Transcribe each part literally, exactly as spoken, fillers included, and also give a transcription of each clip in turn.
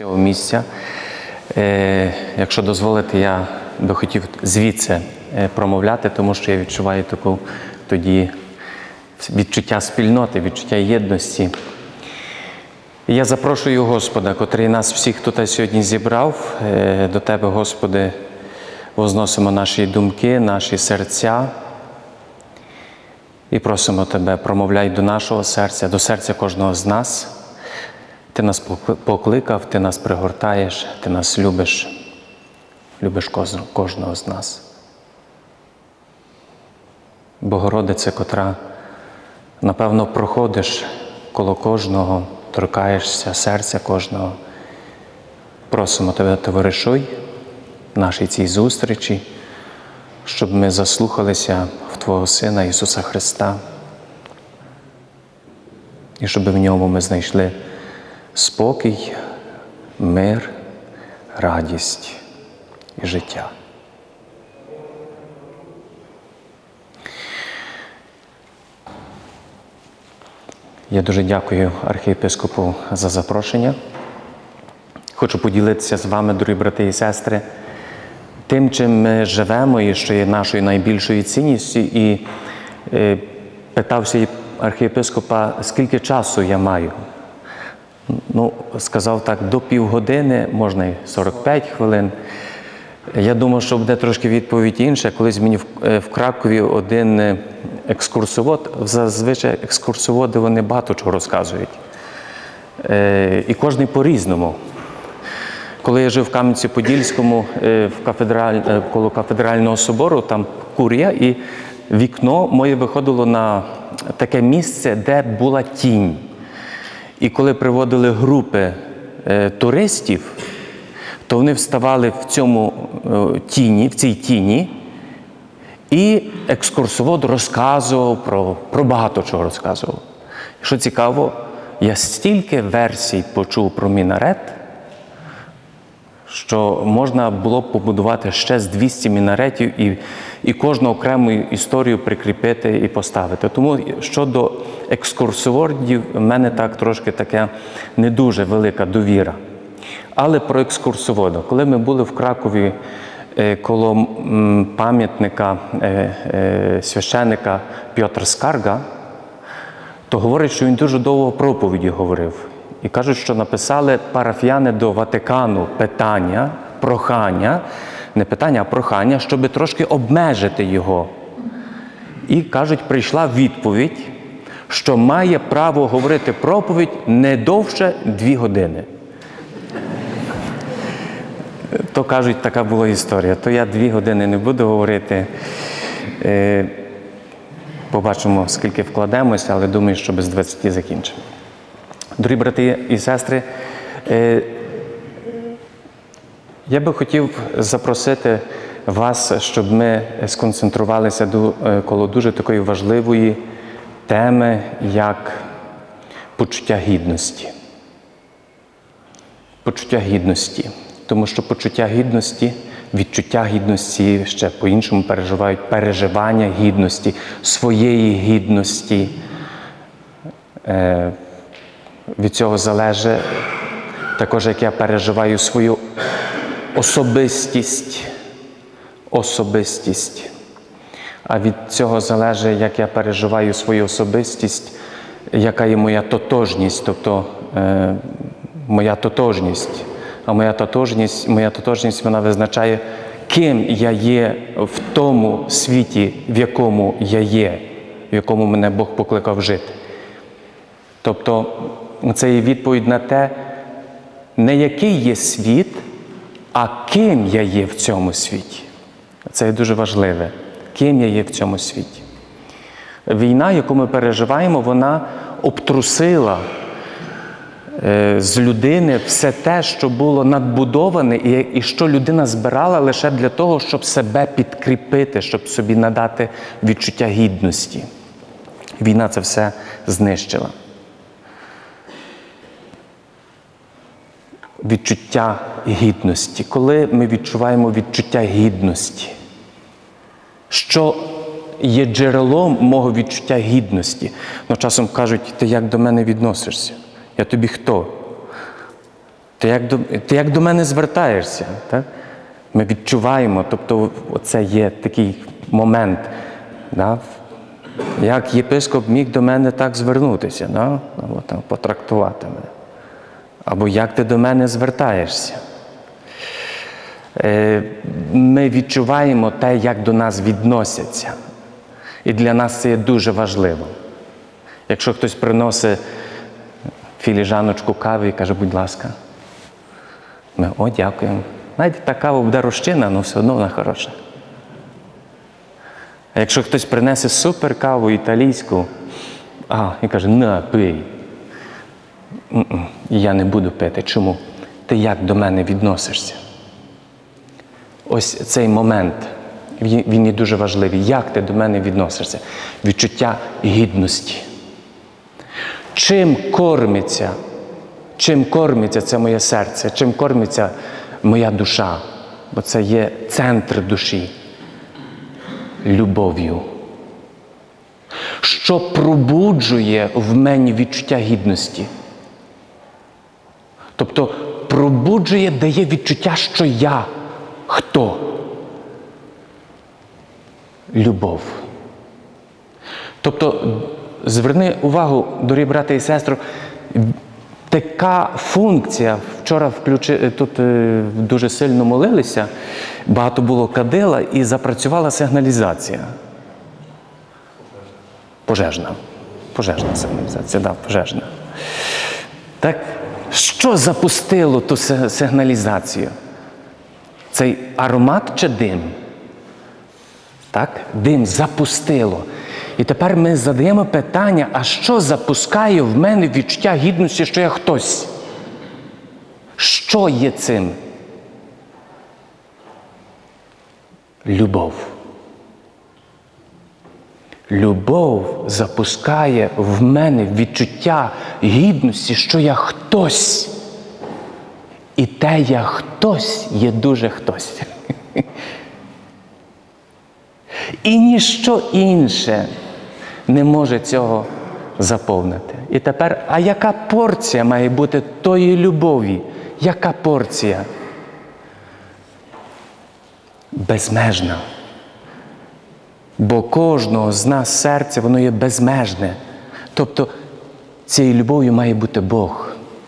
цього місця. Е, якщо дозволите, я би хотів звідси промовляти, тому що я відчуваю таку тоді відчуття спільноти, відчуття єдності. І я запрошую Господа, котрий нас всіх тут сьогодні зібрав, е, до Тебе, Господи, возносимо наші думки, наші серця і просимо Тебе, промовляй до нашого серця, до серця кожного з нас. Ти нас покликав, Ти нас пригортаєш, Ти нас любиш, любиш кожного з нас. Богородице, котра, напевно, проходиш коло кожного, торкаєшся серця кожного. Просимо Тебе, товаришуй в нашій цій зустрічі, щоб ми заслухалися в Твого Сина Ісуса Христа і щоб в Ньому ми знайшли спокій, мир, радість і життя. Я дуже дякую архієпископу за запрошення. Хочу поділитися з вами, дорогі брати і сестри, тим, чим ми живемо і що є нашою найбільшою цінністю. І е, питався архієпископа, скільки часу я маю. Ну, сказав так, до півгодини, можна і сорок п'ять хвилин. Я думав, що буде трошки відповідь інша. Колись мені в, в Кракові один екскурсовод, зазвичай екскурсоводи, вони багато чого розказують. Е, і кожен по-різному. Коли я жив в Кам'янці-Подільському, е, в кафедраль, е, коло кафедрального собору, там курія, і вікно моє виходило на таке місце, де була тінь. І коли приводили групи е, туристів, то вони вставали в цьому е, тіні, в цій тіні, і екскурсовод розказував про, про багато чого розказував. Що цікаво, я стільки версій почув про мінарет, що можна було б побудувати ще з двісті мінаретів і, і кожну окрему історію прикріпити і поставити. Тому щодо екскурсоводів в мене так трошки така не дуже велика довіра. Але про екскурсовода. Коли ми були в Кракові коло пам'ятника священика Пьотра Скарга, то говорять, що він дуже довго проповіді говорив. І кажуть, що написали парафіяни до Ватикану питання, прохання, не питання, а прохання, щоб трошки обмежити його. І, кажуть, прийшла відповідь, що має право говорити проповідь не довше дві години. То, кажуть, така була історія. То я дві години не буду говорити. Побачимо, скільки вкладемося, але думаю, що без двадцяти закінчимо. Дорогі брати і сестри, я би хотів запросити вас, щоб ми сконцентрувалися коло дуже такої важливої теми, як почуття гідності. Почуття гідності. Тому що почуття гідності, відчуття гідності ще по-іншому переживають переживання гідності, своєї гідності. Від цього залежить також, як я переживаю свою особистість, особистість. А від цього залежить, як я переживаю свою особистість, яка є моя тотожність, тобто е, моя тотожність. А моя тотожність, моя тотожність, вона визначає, ким я є в тому світі, в якому я є, в якому мене Бог покликав жити. Тобто, це є відповідь на те, не який є світ, а ким я є в цьому світі. Це є дуже важливе. Ким я є в цьому світі. Війна, яку ми переживаємо, вона обтрусила е, з людини все те, що було надбудоване і, і що людина збирала лише для того, щоб себе підкріпити, щоб собі надати відчуття гідності. Війна це все знищила. Відчуття гідності. Коли ми відчуваємо відчуття гідності, що є джерелом мого відчуття гідності. Ну, часом кажуть, ти як до мене відносишся? Я тобі хто? Ти як до, ти як до мене звертаєшся? Так? Ми відчуваємо, тобто це є такий момент, да? Як єпископ міг до мене так звернутися, да? Або там потрактувати мене. Або як ти до мене звертаєшся. Ми відчуваємо те, як до нас відносяться. І для нас це є дуже важливо. Якщо хтось приносить філіжаночку кави і каже, будь ласка, ми, о, дякуємо. Навіть та кава буде розчинна, але все одно вона хороша. А якщо хтось принесе супер каву італійську, а, і каже, на, пий. І я не буду пити. Чому? Ти як до мене відносишся? Ось цей момент, він є дуже важливий. Як ти до мене відносишся? Відчуття гідності. Чим кормиться, чим кормиться це моє серце, чим кормиться моя душа? Бо це є центр душі. Любов'ю. Що пробуджує в мені відчуття гідності? Тобто пробуджує, дає відчуття, що я хто? Любов. Тобто, зверни увагу, дорогі брати і сестри, така функція, вчора включи, тут е, дуже сильно молилися, багато було кадила і запрацювала сигналізація. Пожежна. Пожежна сигналізація, так, да, пожежна. Так, що запустило ту сигналізацію? Цей аромат чи дим? Так? Дим запустило. І тепер ми задаємо питання, а що запускає в мене відчуття гідності, що я хтось? Що є цим? Любов. Любов запускає в мене відчуття гідності, що я хтось. І те я хтось є дуже хтось. І ніщо інше не може цього заповнити. І тепер, а яка порція має бути тої любові? Яка порція? Безмежна. Бо кожного з нас серце, воно є безмежне. Тобто, цією любов'ю має бути Бог.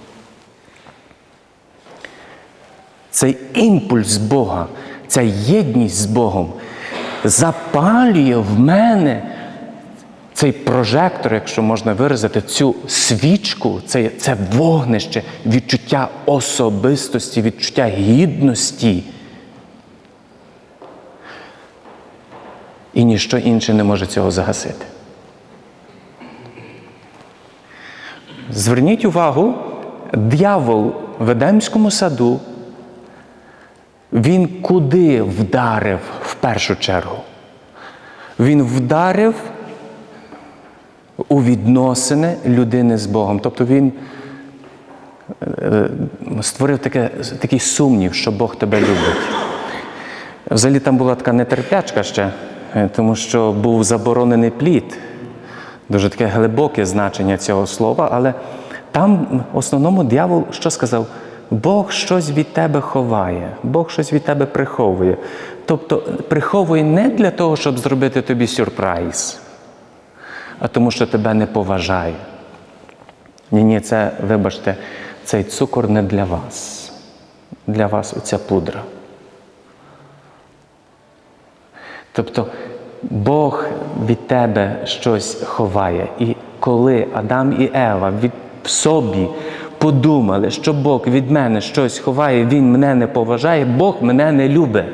Цей імпульс Бога, ця єдність з Богом запалює в мене цей прожектор, якщо можна виразити, цю свічку, це, це вогнище, відчуття особистості, відчуття гідності. І ніщо інше не може цього загасити. Зверніть увагу, диявол в Едемському саду, він куди вдарив в першу чергу? Він вдарив у відносини людини з Богом. Тобто він створив таке, такий сумнів, що Бог тебе любить. Взагалі там була така нетерплячка ще, тому що був заборонений плід. Дуже таке глибоке значення цього слова, але там в основному диявол що сказав? Бог щось від тебе ховає, Бог щось від тебе приховує. Тобто приховує не для того, щоб зробити тобі сюрприз, а тому, що тебе не поважає. Ні-ні, це, вибачте, цей цукор не для вас. Для вас оця пудра. Тобто Бог від тебе щось ховає. І коли Адам і Ева від в собі подумали, що Бог від мене щось ховає, Він мене не поважає, Бог мене не любить.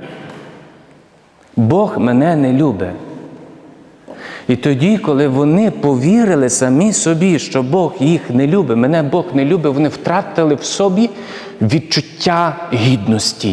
Бог мене не любить. І тоді, коли вони повірили самі собі, що Бог їх не любить, мене Бог не любить, вони втратили в собі відчуття гідності.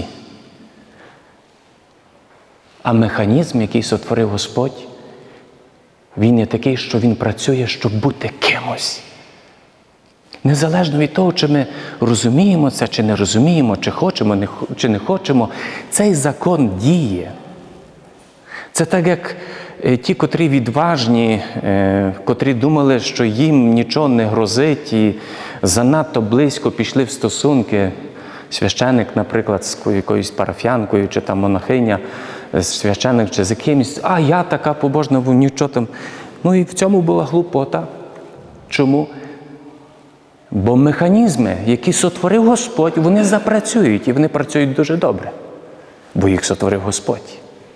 А механізм, який сотворив Господь, він є такий, що він працює, щоб бути кимось. Незалежно від того, чи ми розуміємо це, чи не розуміємо, чи хочемо, чи не хочемо, цей закон діє. Це так, як ті, котрі відважні, котрі думали, що їм нічого не грозить, і занадто близько пішли в стосунки, священик, наприклад, з якоюсь парафіянкою, чи там монахиня, священик, чи з якимось, а я така побожна, нічого там. Ну і в цьому була глупота. Чому? Бо механізми, які сотворив Господь, вони запрацюють, і вони працюють дуже добре, бо їх сотворив Господь.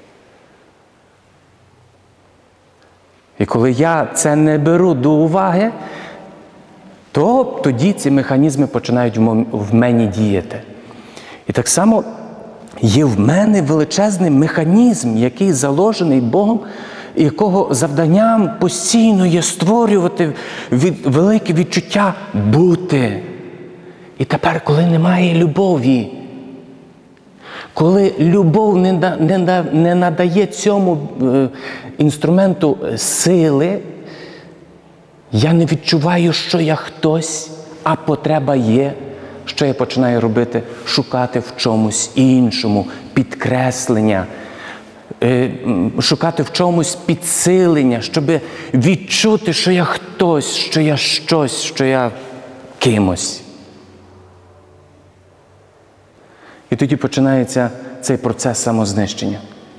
І коли я це не беру до уваги, то тоді ці механізми починають в мені діяти. І так само є в мене величезний механізм, який заложений Богом, якого завданням постійно є створювати від, велике відчуття бути. І тепер, коли немає любові, коли любов не, не, не надає цьому е, інструменту сили, я не відчуваю, що я хтось, а потреба є. Що я починаю робити? Шукати в чомусь іншому підкреслення, шукати в чомусь підсилення, щоб відчути, що я хтось, що я щось, що я кимось. І тоді починається цей процес самознищення.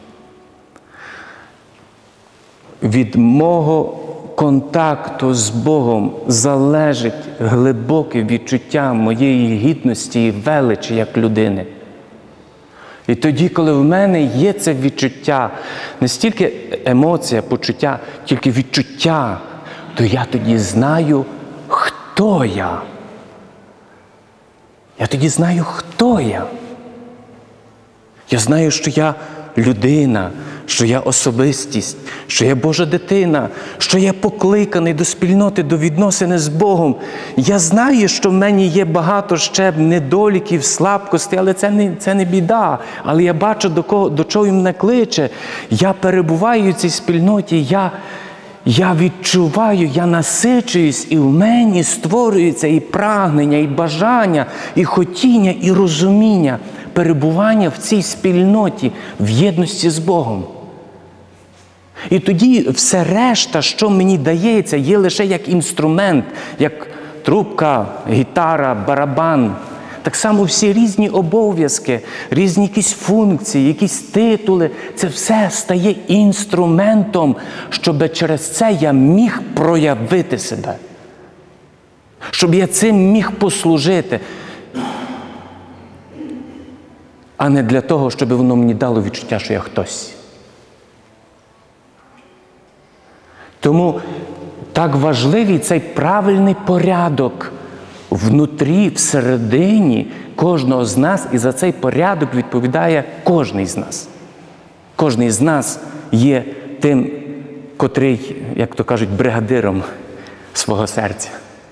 Від мого контакту з Богом залежить глибоке відчуття моєї гідності і величі як людини. І тоді, коли в мене є це відчуття, не стільки емоція, почуття, тільки відчуття, то я тоді знаю, хто я. Я тоді знаю, хто я. Я знаю, що я людина, що я особистість, що я Божа дитина, що я покликаний до спільноти, до відносини з Богом. Я знаю, що в мені є багато ще недоліків, слабкостей, але це не, це не біда. Але я бачу, до, кого, до чого Він мене кличе. Я перебуваю в цій спільноті, я, я відчуваю, я насичуюсь, і в мені створюється і прагнення, і бажання, і хотіння, і розуміння перебування в цій спільноті, в єдності з Богом. І тоді все решта, що мені дається, є лише як інструмент, як трубка, гітара, барабан. Так само всі різні обов'язки, різні якісь функції, якісь титули, це все стає інструментом, щоб через це я міг проявити себе. Щоб я цим міг послужити. А не для того, щоб воно мені дало відчуття, що я хтось. Тому так важливий цей правильний порядок внутрі, всередині кожного з нас, і за цей порядок відповідає кожний з нас. Кожний з нас є тим, котрий, як то кажуть, бригадиром свого серця.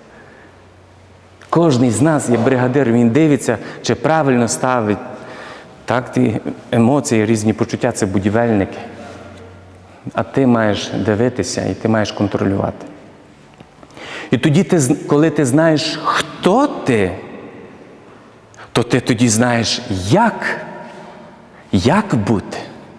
Кожний з нас є бригадир, він дивиться, чи правильно ставить. Так, ті емоції, різні почуття – це будівельники. А ти маєш дивитися і ти маєш контролювати. І тоді, ти, коли ти знаєш, хто ти, то ти тоді знаєш, як, як бути.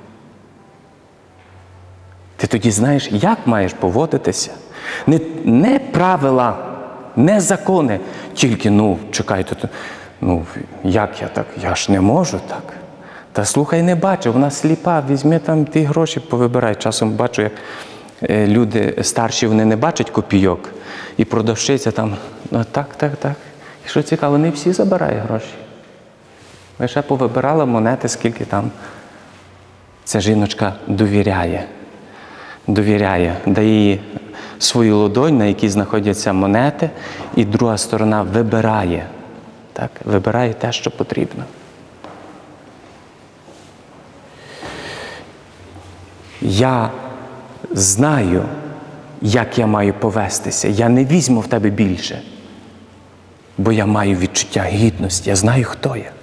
Ти тоді знаєш, як маєш поводитися. Не, не правила, не закони, тільки, ну, чекайте, ну, як я так? Я ж не можу так. Та слухай, не бачу, вона сліпа, візьми там ті гроші, повибирай. Часом бачу, як люди старші, вони не бачать копійок. І продавщиця там, ну так, так, так. І що цікаво, не всі забирають гроші. Лише повибирала монети, скільки там. Ця жіночка довіряє. Довіряє, дає їй свою ладонь, на якій знаходяться монети, і друга сторона вибирає. Так, вибирає те, що потрібно. Я знаю, як я маю повестися. Я не візьму в тебе більше, бо я маю відчуття гідності. Я знаю, хто я.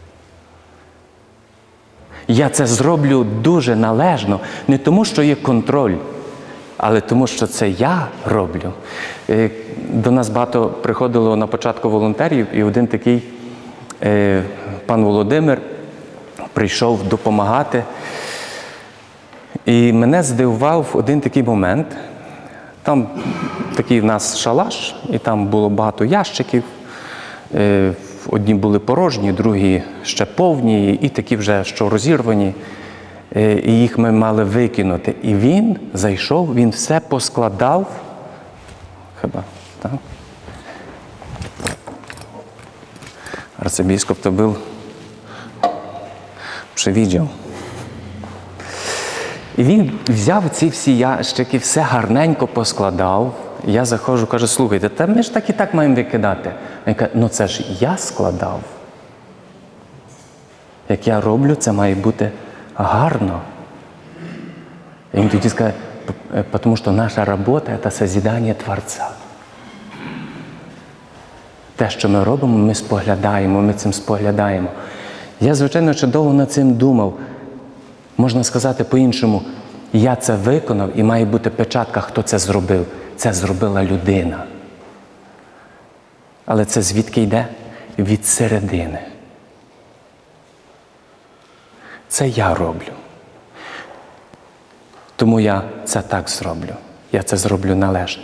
Я це зроблю дуже належно, не тому, що є контроль, але тому, що це я роблю. До нас багато приходило на початку волонтерів, і один такий е, пан Володимир прийшов допомагати. І мене здивував один такий момент. Там такий в нас шалаш, і там було багато ящиків. Одні були порожні, другі ще повні, і такі вже, що розірвані. І їх ми мали викинути. І він зайшов, він все поскладав. Хіба, так? Арцебіскоп то був превідділ. І він взяв ці всі ящики, все гарненько поскладав. Я заходжу, кажу, слухайте, та ми ж так і так маємо викидати. Він каже, ну це ж я складав. Як я роблю, це має бути гарно. І він тоді скаже, тому що наша робота – це созидання Творця. Те, що ми робимо, ми споглядаємо, ми цим споглядаємо. Я, звичайно, ще довго над цим думав. Можна сказати по-іншому, я це виконав і має бути печатка, хто це зробив. Це зробила людина. Але це звідки йде? Від середини. Це я роблю. Тому я це так зроблю. Я це зроблю належно.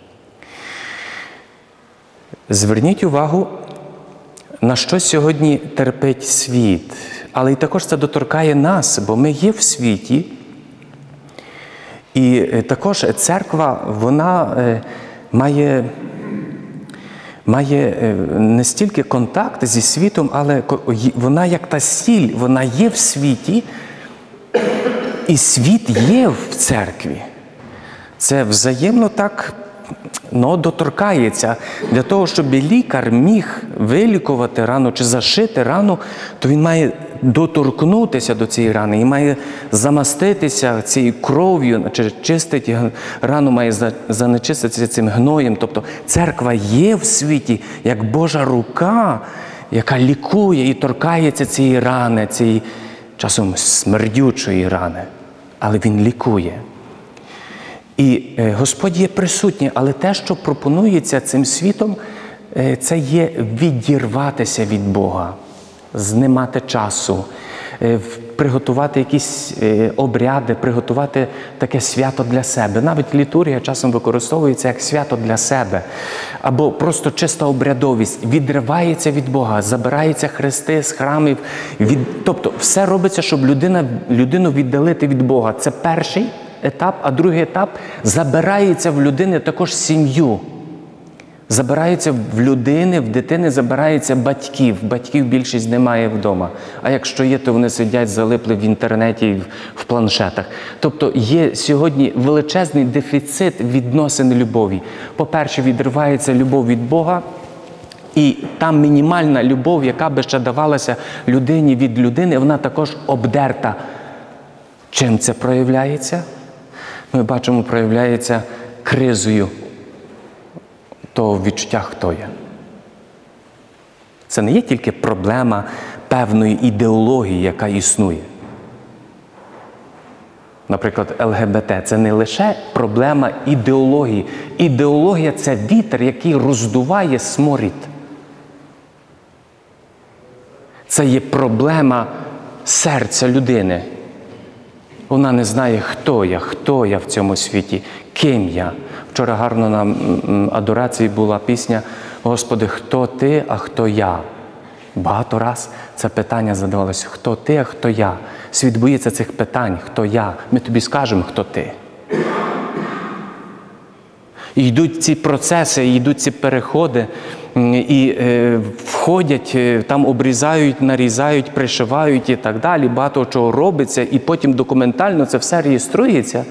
Зверніть увагу, на що сьогодні терпить світ. Але і також це доторкає нас, бо ми є в світі. І також церква, вона має, має не стільки контакт зі світом, але вона як та сіль, вона є в світі, і світ є в церкві. Це взаємно так, ну, доторкається. Для того, щоб лікар міг вилікувати рану чи зашити рану, то він має доторкнутися до цієї рани і має замаститися цією кров'ю, чи чистить рану, має занечиститися цим гноєм. Тобто церква є в світі як Божа рука, яка лікує і торкається цієї рани, цієї часом смердючої рани. Але Він лікує. І Господь є присутній, але те, що пропонується цим світом, це є відірватися від Бога, знімати часу, приготувати якісь обряди, приготувати таке свято для себе. Навіть літургія часом використовується як свято для себе. Або просто чиста обрядовість. Відривається від Бога, забираються хрести з храмів. Від... Тобто все робиться, щоб людина, людину віддалити від Бога. Це перший етап, а другий етап – забирається в людини також сім'ю. Забирається в людини, в дитини забирається батьків. Батьків більшість немає вдома. А якщо є, то вони сидять, залипли в інтернеті, в планшетах. Тобто є сьогодні величезний дефіцит відносин любові. По-перше, відривається любов від Бога, і та мінімальна любов, яка би ще давалася людині від людини, вона також обдерта. Чим це проявляється? Ми бачимо, проявляється кризою того відчуття, хто є. Це не є тільки проблема певної ідеології, яка існує. Наприклад, Ел Ге Бе Те – це не лише проблема ідеології. Ідеологія – це вітер, який роздуває сморід. Це є проблема серця людини. Вона не знає, хто я, хто я в цьому світі, ким я. Вчора гарно на адорації була пісня «Господи, хто ти, а хто я?» Багато раз це питання задавалося. Хто ти, а хто я? Світ боїться цих питань. Хто я? Ми тобі скажемо, хто ти. І йдуть ці процеси, і йдуть ці переходи, і е, входять, там обрізають, нарізають, пришивають і так далі. Багато чого робиться, і потім документально це все реєструється.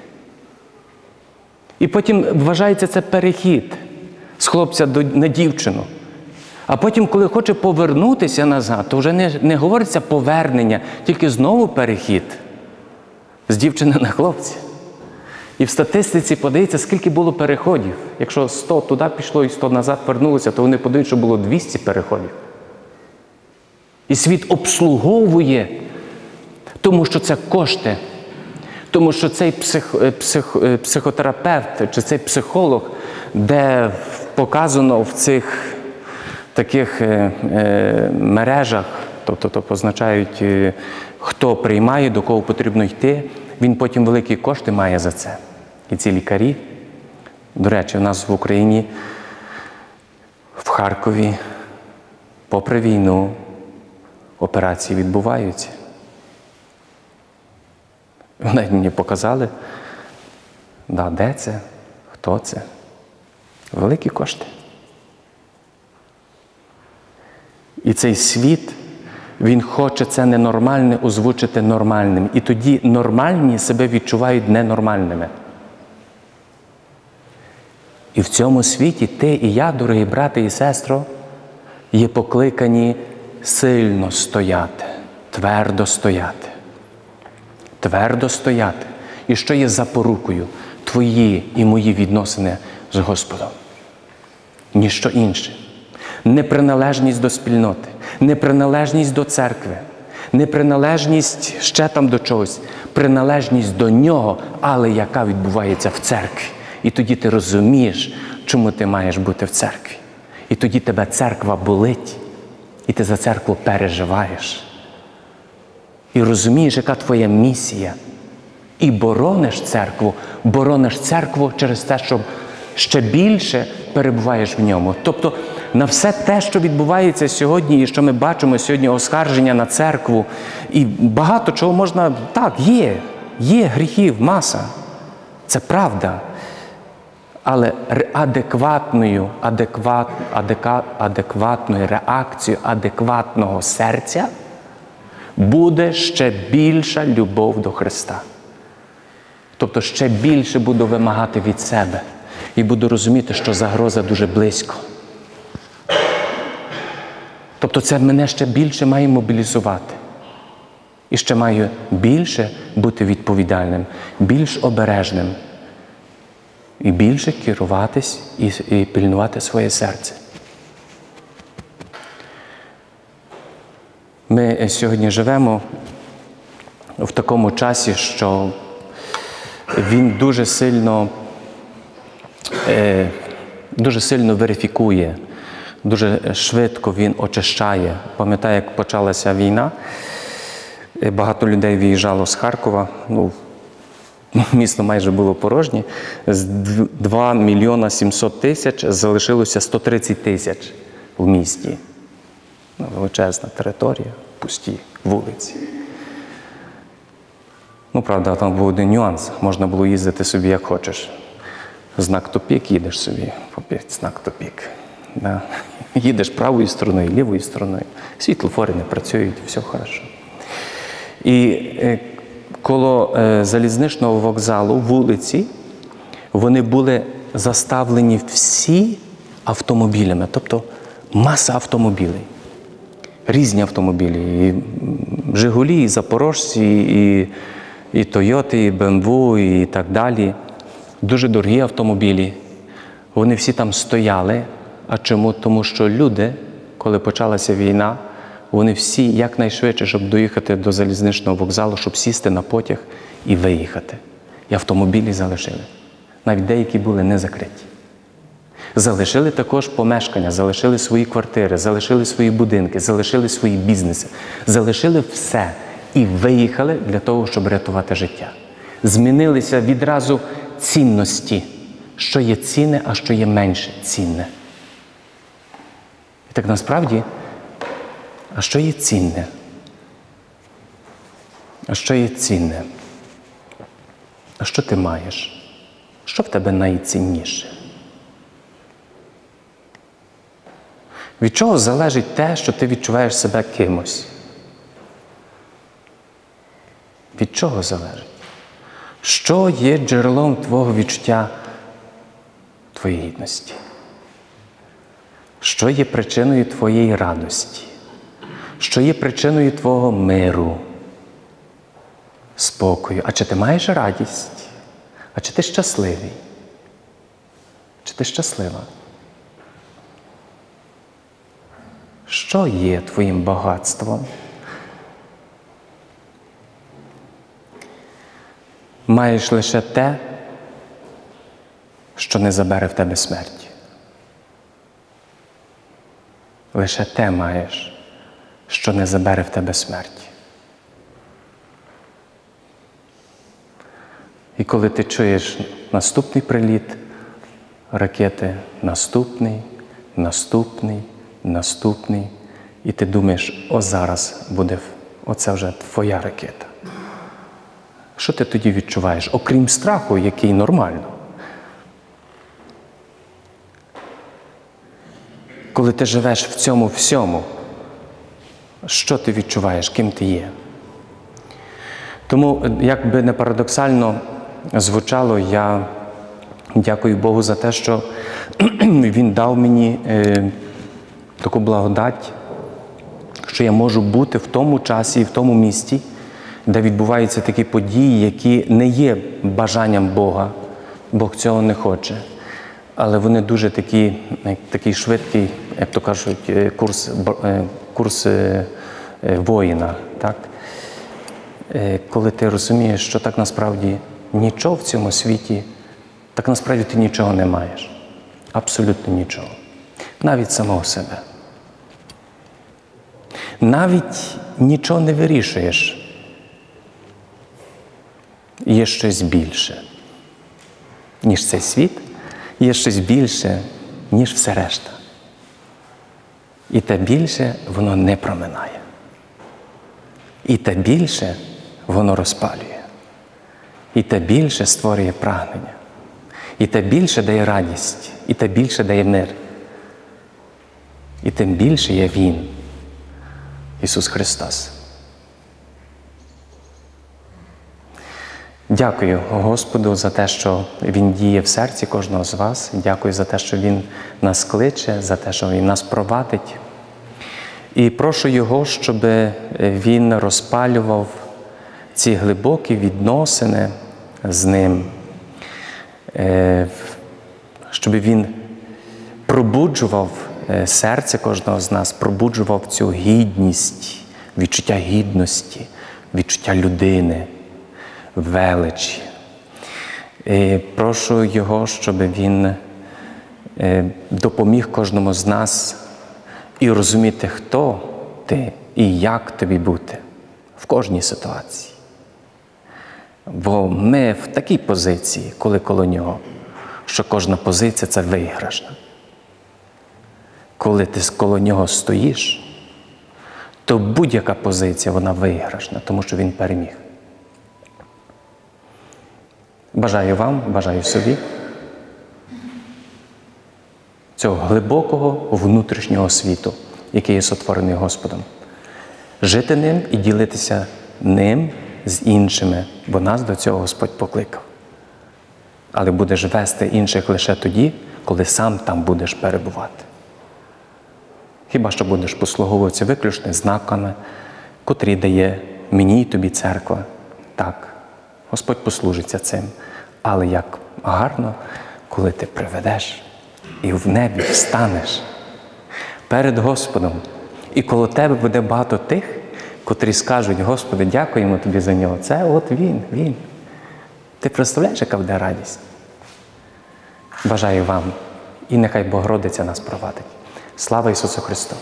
І потім вважається це перехід з хлопця до, на дівчину. А потім, коли хоче повернутися назад, то вже не, не говориться повернення, тільки знову перехід з дівчини на хлопця. І в статистиці подається, скільки було переходів. Якщо сто туди пішло і сто назад повернулося, то вони подають, що було двісті переходів. І світ обслуговує, тому що це кошти. Тому що цей псих, псих, психотерапевт чи цей психолог, де показано в цих таких е, е, мережах, тобто то позначають, е, хто приймає, до кого потрібно йти, він потім великі кошти має за це. І ці лікарі До речі, у нас в Україні, в Харкові, попри війну, операції відбуваються. Навіть мені показали, да, де це, хто це. Великі кошти. І цей світ, він хоче це ненормальне озвучити нормальним. І тоді нормальні себе відчувають ненормальними. І в цьому світі ти і я, дорогі брати і сестро, є покликані сильно стояти, твердо стояти. Твердо стояти. І що є запорукою твої і мої відносини з Господом? Ніщо інше. Неприналежність до спільноти, неприналежність до церкви, неприналежність ще там до чогось, приналежність до Нього, але яка відбувається в церкві. І тоді ти розумієш, чому ти маєш бути в церкві. І тоді тебе церква болить, і ти за церкву переживаєш. І розумієш, яка твоя місія. І борониш церкву, борониш церкву через те, що ще більше перебуваєш в ньому. Тобто на все те, що відбувається сьогодні, і що ми бачимо сьогодні, оскарження на церкву, і багато чого можна, так, є, є гріхів, маса. Це правда. Але адекватною, адекват, адека, адекватною реакцією адекватного серця буде ще більша любов до Христа. Тобто ще більше буду вимагати від себе. І буду розуміти, що загроза дуже близько. Тобто це мене ще більше має мобілізувати. І ще маю більше бути відповідальним, більш обережним. І більше керуватись і, і пильнувати своє серце. Ми сьогодні живемо в такому часі, що він дуже сильно, е, дуже сильно верифікує, дуже швидко він очищає. Пам'ятаю, як почалася війна, багато людей виїжджало з Харкова, ну, місто майже було порожнє, з два мільйони сімсот тисяч залишилося сто тридцять тисяч в місті. Величезна територія, пусті вулиці. Ну, правда, там був один нюанс. Можна було їздити собі як хочеш. Знак тупік, їдеш собі, попід знак тупік. Да. Їдеш правою стороною, лівою стороною. Світлофори не працюють, все хорошо. І е, коло е, залізничного вокзалу, вулиці, вони були заставлені всі автомобілями. Тобто маса автомобілей. Різні автомобілі. І Жигулі, і Запорожці, і, і Тойоти, і Бе Ем Ве, і так далі. Дуже дорогі автомобілі. Вони всі там стояли. А чому? Тому що люди, коли почалася війна, вони всі якнайшвидше, щоб доїхати до залізничного вокзалу, щоб сісти на потяг і виїхати. І автомобілі залишили. Навіть деякі були не закриті. Залишили також помешкання, залишили свої квартири, залишили свої будинки, залишили свої бізнеси. Залишили все і виїхали для того, щоб рятувати життя. Змінилися відразу цінності, що є цінне, а що є менше цінне. І так насправді, а що є цінне? А що є цінне? А що ти маєш? Що в тебе найцінніше? Від чого залежить те, що ти відчуваєш себе кимось? Від чого залежить? Що є джерелом твого відчуття твоєї гідності? Що є причиною твоєї радості? Що є причиною твого миру, спокою? А чи ти маєш радість? А чи ти щасливий? Чи ти щаслива? Що є твоїм багатством? Маєш лише те, що не забере в тебе смерть. Лише те маєш, що не забере в тебе смерть. І коли ти чуєш наступний приліт, ракети наступний, наступний, наступний. І ти думаєш, о, зараз буде, оце вже твоя ракета. Що ти тоді відчуваєш? Окрім страху, який нормально. Коли ти живеш в цьому всьому, що ти відчуваєш, ким ти є? Тому, як би не парадоксально звучало, я дякую Богу за те, що Він дав мені е, таку благодать, що я можу бути в тому часі і в тому місці, де відбуваються такі події, які не є бажанням Бога. Бог цього не хоче. Але вони дуже такі, такий швидкий, як то кажуть, курс, курс воїна. Так? Коли ти розумієш, що так насправді нічого в цьому світі, так насправді ти нічого не маєш. Абсолютно нічого. Навіть самого себе. Навіть нічого не вирішуєш. Є щось більше, ніж цей світ. Є щось більше, ніж все решта. І те більше воно не проминає. І те більше воно розпалює. І те більше створює прагнення. І те більше дає радість. І те більше дає мир. І тим більше є Він, Ісус Христос. Дякую Господу за те, що Він діє в серці кожного з вас. Дякую за те, що Він нас кличе, за те, що Він нас провадить. І прошу Його, щоб Він розпалював ці глибокі відносини з Ним, щоб Він пробуджував серце кожного з нас, пробуджував цю гідність, відчуття гідності, відчуття людини, величі. І прошу Його, щоб Він допоміг кожному з нас і розуміти, хто ти і як тобі бути в кожній ситуації. Бо ми в такій позиції, коли коло Нього, що кожна позиція – це виграшна. Коли ти коло Нього стоїш, то будь-яка позиція, вона виграшна, тому що Він переміг. Бажаю вам, бажаю собі цього глибокого внутрішнього світу, який є сотворений Господом. Жити ним і ділитися ним з іншими, бо нас до цього Господь покликав. Але будеш вести інших лише тоді, коли сам там будеш перебувати. Хіба що будеш послуговуватися виключно знаками, котрі дає мені і тобі церква. Так, Господь послужиться цим. Але як гарно, коли ти приведеш і в небі встанеш перед Господом. І коло тебе буде багато тих, котрі скажуть: Господи, дякуємо Тобі за нього. Це от Він, Він. Ти представляєш, яка буде радість? Бажаю вам. І нехай Богородиця нас провадить. Слава Ісусу Христу!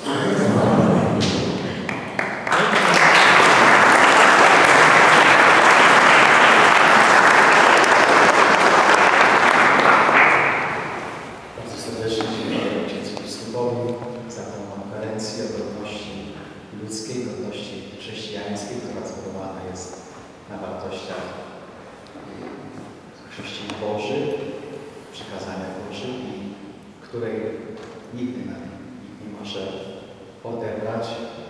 za tę konferencję o godności ludzkiej, godności chrześcijańskiej, która zbudowana jest na wartościach chrześcijan Bożych, przykazania Bożych i której nigdy nam nikt nie może odebrać